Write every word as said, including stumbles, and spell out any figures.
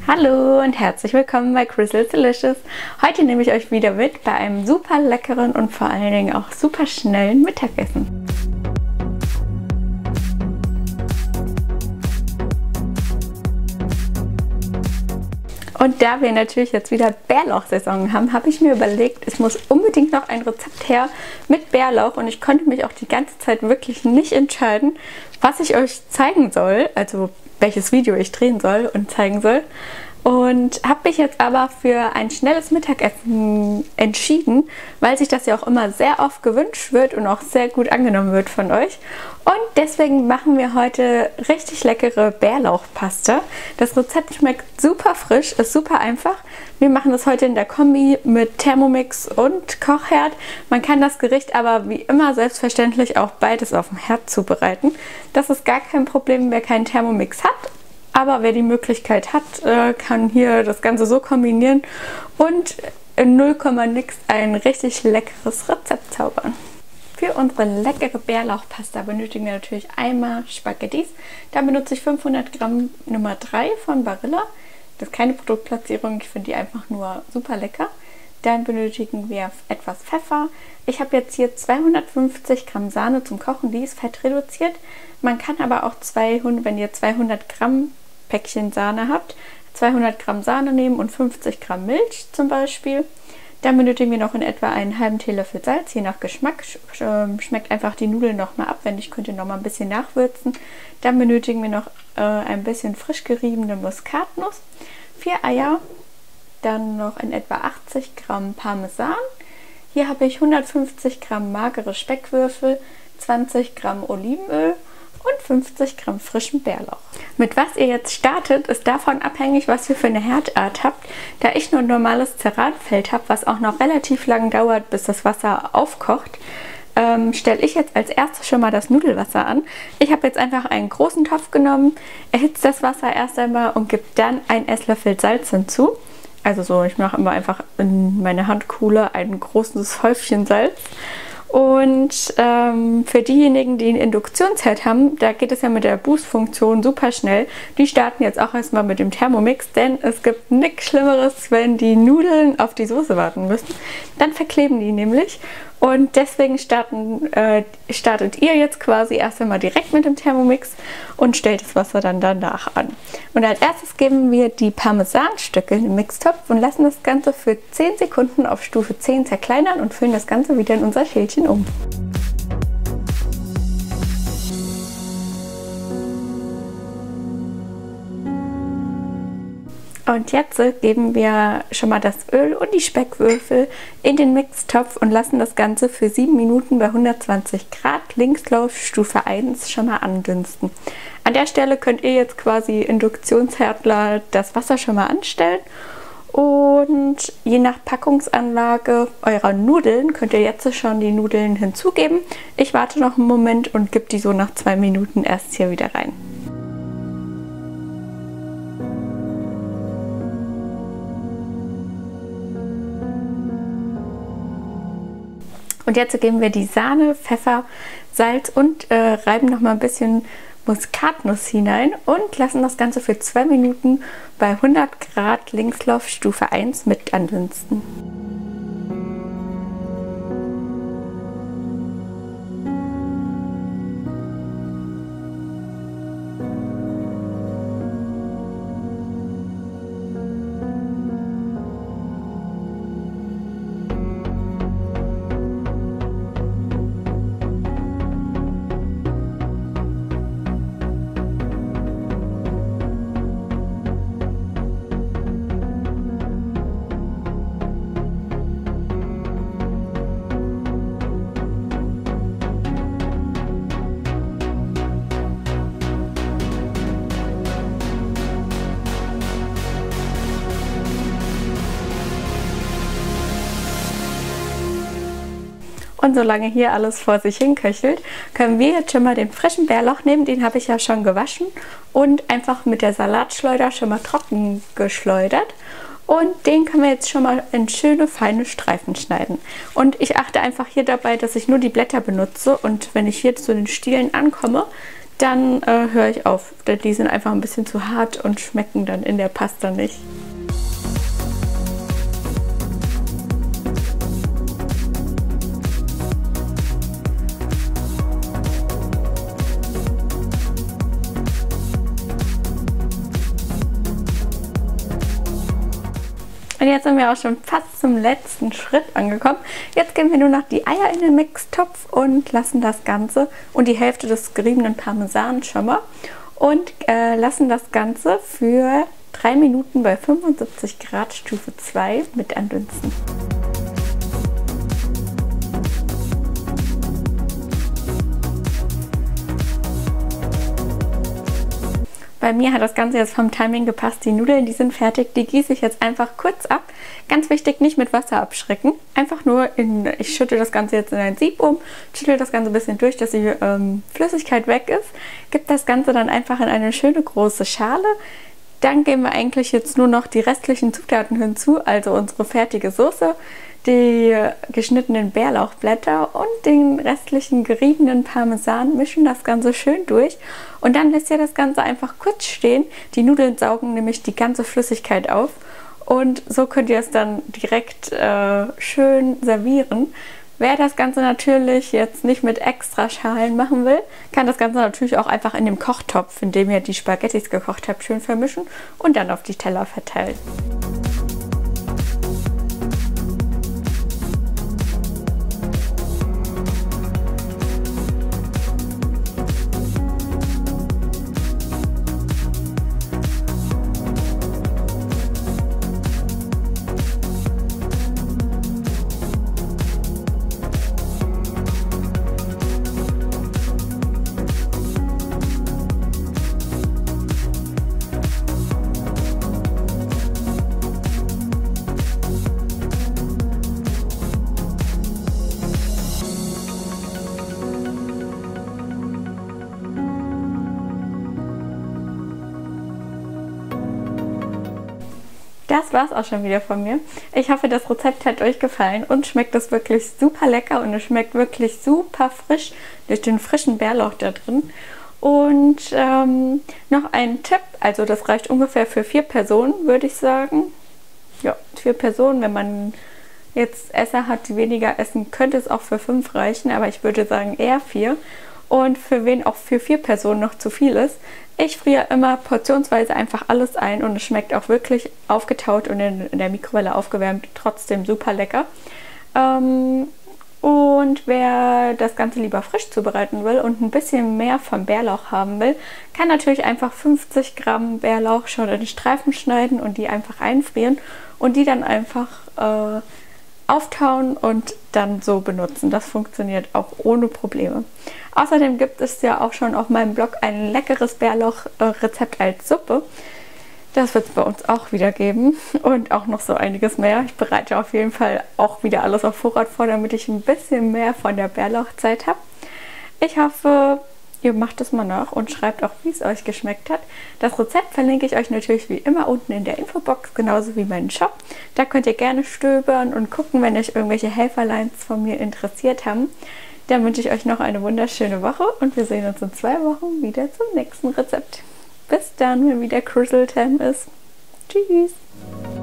Hallo und herzlich willkommen bei Crystal Delicious. Heute nehme ich euch wieder mit bei einem super leckeren und vor allen Dingen auch super schnellen Mittagessen. Und da wir natürlich jetzt wieder Bärlauchsaison haben, habe ich mir überlegt, es muss unbedingt noch ein Rezept her mit Bärlauch. Und ich konnte mich auch die ganze Zeit wirklich nicht entscheiden, was ich euch zeigen soll, also welches Video ich drehen soll und zeigen soll. Und habe mich jetzt aber für ein schnelles Mittagessen entschieden, weil sich das ja auch immer sehr oft gewünscht wird und auch sehr gut angenommen wird von euch. Und deswegen machen wir heute richtig leckere Bärlauchpasta. Das Rezept schmeckt super frisch, ist super einfach. Wir machen das heute in der Kombi mit Thermomix und Kochherd. Man kann das Gericht aber wie immer selbstverständlich auch beides auf dem Herd zubereiten. Das ist gar kein Problem, wer keinen Thermomix hat. Aber wer die Möglichkeit hat, kann hier das Ganze so kombinieren und in null Komma nix ein richtig leckeres Rezept zaubern. Für unsere leckere Bärlauchpasta benötigen wir natürlich einmal Spaghettis. Da benutze ich fünfhundert Gramm Nummer drei von Barilla. Das ist keine Produktplatzierung, ich finde die einfach nur super lecker. Dann benötigen wir etwas Pfeffer. Ich habe jetzt hier zweihundertfünfzig Gramm Sahne zum Kochen, die ist fettreduziert. Man kann aber auch zweihundert, wenn ihr zweihundert Gramm Päckchen Sahne habt, zweihundert Gramm Sahne nehmen und fünfzig Gramm Milch zum Beispiel. Dann benötigen wir noch in etwa einen halben Teelöffel Salz, je nach Geschmack. Schmeckt einfach die Nudeln nochmal ab, wenn nicht, könnt ihr nochmal ein bisschen nachwürzen. Dann benötigen wir noch äh, ein bisschen frisch geriebene Muskatnuss, vier Eier, dann noch in etwa achtzig Gramm Parmesan. Hier habe ich hundertfünfzig Gramm magere Speckwürfel, zwanzig Gramm Olivenöl und fünfzig Gramm frischen Bärlauch. Mit was ihr jetzt startet, ist davon abhängig, was ihr für eine Herdart habt. Da ich nur ein normales Ceranfeld habe, was auch noch relativ lang dauert, bis das Wasser aufkocht, ähm, stelle ich jetzt als erstes schon mal das Nudelwasser an. Ich habe jetzt einfach einen großen Topf genommen, erhitze das Wasser erst einmal und gebe dann einen Esslöffel Salz hinzu. Also so, ich mache immer einfach in meine Handkuhle ein großes Häufchen Salz. Und ähm, für diejenigen, die einen Induktionsherd haben, da geht es ja mit der Boost-Funktion super schnell. Die starten jetzt auch erstmal mit dem Thermomix, denn es gibt nichts Schlimmeres, wenn die Nudeln auf die Soße warten müssen. Dann verkleben die nämlich. Und deswegen starten, äh, startet ihr jetzt quasi erst einmal direkt mit dem Thermomix und stellt das Wasser dann danach an. Und als erstes geben wir die Parmesanstücke in den Mixtopf und lassen das Ganze für zehn Sekunden auf Stufe zehn zerkleinern und füllen das Ganze wieder in unser Schälchen um. Und jetzt geben wir schon mal das Öl und die Speckwürfel in den Mixtopf und lassen das Ganze für sieben Minuten bei hundertzwanzig Grad Linkslauf Stufe eins schon mal andünsten. An der Stelle könnt ihr jetzt quasi Induktionsherdler das Wasser schon mal anstellen. Und je nach Packungsanlage eurer Nudeln könnt ihr jetzt schon die Nudeln hinzugeben. Ich warte noch einen Moment und gebe die so nach zwei Minuten erst hier wieder rein. Und jetzt geben wir die Sahne, Pfeffer, Salz und äh, reiben noch mal ein bisschen Muskatnuss hinein und lassen das Ganze für zwei Minuten bei hundert Grad Linkslauf Stufe eins mit andünsten. Und solange hier alles vor sich hin köchelt, können wir jetzt schon mal den frischen Bärlauch nehmen. Den habe ich ja schon gewaschen und einfach mit der Salatschleuder schon mal trocken geschleudert. Und den können wir jetzt schon mal in schöne, feine Streifen schneiden. Und ich achte einfach hier dabei, dass ich nur die Blätter benutze. Und wenn ich hier zu den Stielen ankomme, dann äh, höre ich auf. Denn die sind einfach ein bisschen zu hart und schmecken dann in der Pasta nicht. Und jetzt sind wir auch schon fast zum letzten Schritt angekommen. Jetzt geben wir nur noch die Eier in den Mixtopf und lassen das Ganze und die Hälfte des geriebenen Parmesan schon mal und äh, lassen das Ganze für drei Minuten bei fünfundsiebzig Grad Stufe zwei mit andünsten. Bei mir hat das Ganze jetzt vom Timing gepasst. Die Nudeln, die sind fertig. Die gieße ich jetzt einfach kurz ab. Ganz wichtig, nicht mit Wasser abschrecken. Einfach nur, in, ich schütte das Ganze jetzt in ein Sieb um, schüttle das Ganze ein bisschen durch, dass die ähm, Flüssigkeit weg ist. Gebe das Ganze dann einfach in eine schöne große Schale. Dann geben wir eigentlich jetzt nur noch die restlichen Zutaten hinzu, also unsere fertige Soße, die geschnittenen Bärlauchblätter und den restlichen geriebenen Parmesan, mischen das Ganze schön durch und dann lässt ihr das Ganze einfach kurz stehen. Die Nudeln saugen nämlich die ganze Flüssigkeit auf und so könnt ihr es dann direkt äh, schön servieren. Wer das Ganze natürlich jetzt nicht mit extra Schalen machen will, kann das Ganze natürlich auch einfach in dem Kochtopf, in dem ihr die Spaghettis gekocht habt, schön vermischen und dann auf die Teller verteilen. Das war es auch schon wieder von mir. Ich hoffe, das Rezept hat euch gefallen und schmeckt es wirklich super lecker und es schmeckt wirklich super frisch durch den frischen Bärlauch da drin. Und ähm, noch ein Tipp, also das reicht ungefähr für vier Personen, würde ich sagen. Ja, vier Personen, wenn man jetzt Esser hat, die weniger essen, könnte es auch für fünf reichen, aber ich würde sagen eher vier. Und für wen auch für vier Personen noch zu viel ist, ich friere immer portionsweise einfach alles ein und es schmeckt auch wirklich aufgetaut und in, in der Mikrowelle aufgewärmt trotzdem super lecker. Ähm, und wer das Ganze lieber frisch zubereiten will und ein bisschen mehr vom Bärlauch haben will, kann natürlich einfach fünfzig Gramm Bärlauch schon in Streifen schneiden und die einfach einfrieren und die dann einfach äh, auftauen und dann so benutzen. Das funktioniert auch ohne Probleme. Außerdem gibt es ja auch schon auf meinem Blog ein leckeres Bärlauch-Rezept als Suppe. Das wird es bei uns auch wieder geben und auch noch so einiges mehr. Ich bereite auf jeden Fall auch wieder alles auf Vorrat vor, damit ich ein bisschen mehr von der Bärlauchzeit habe. Ich hoffe, ihr macht es mal nach und schreibt auch, wie es euch geschmeckt hat. Das Rezept verlinke ich euch natürlich wie immer unten in der Infobox, genauso wie meinen Shop. Da könnt ihr gerne stöbern und gucken, wenn euch irgendwelche Helferlines von mir interessiert haben. Dann wünsche ich euch noch eine wunderschöne Woche und wir sehen uns in zwei Wochen wieder zum nächsten Rezept. Bis dann, wenn wieder Cruzzle Time ist. Tschüss!